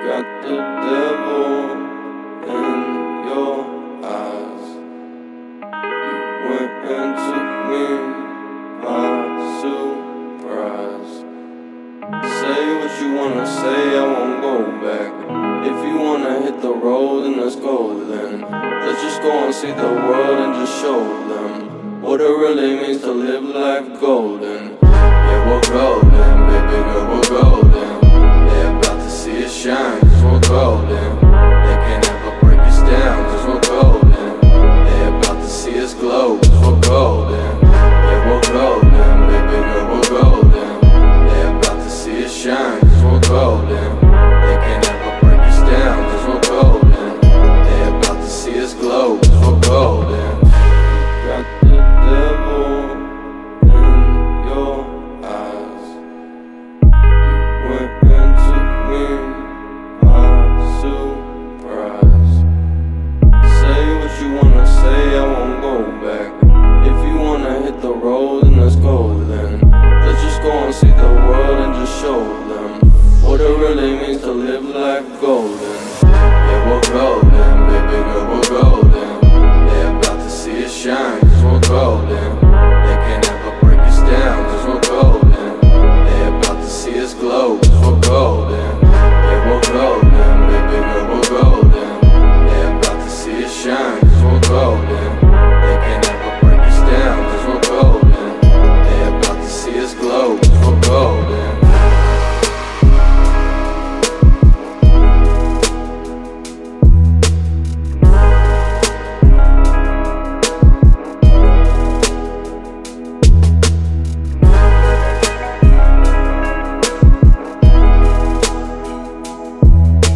got the devil in your eyes. You went and took me by surprise. Say what you wanna say, I won't go back. If you wanna hit the road, then let's go then. Let's just go and see the world and just show them what it really means to live life golden. Yeah, we're golden, baby girl, we're golden. They're about to see us shine, cause we're golden. They can't ever break us down, cause we're golden. They're about to see us glow, cause we're golden. Yeah, we're golden, baby girl, we're golden. They're about to see us shine, cause we're golden. They can't ever break us down, cause we're golden. They're about to see us glow, cause we're golden. Got the devil in your eyes. You went and took me by surprise. Say what you wanna say, I won't go back. If you wanna hit the road, then let's go then. Let's just go and see the world and just show them what it really means to live life golden.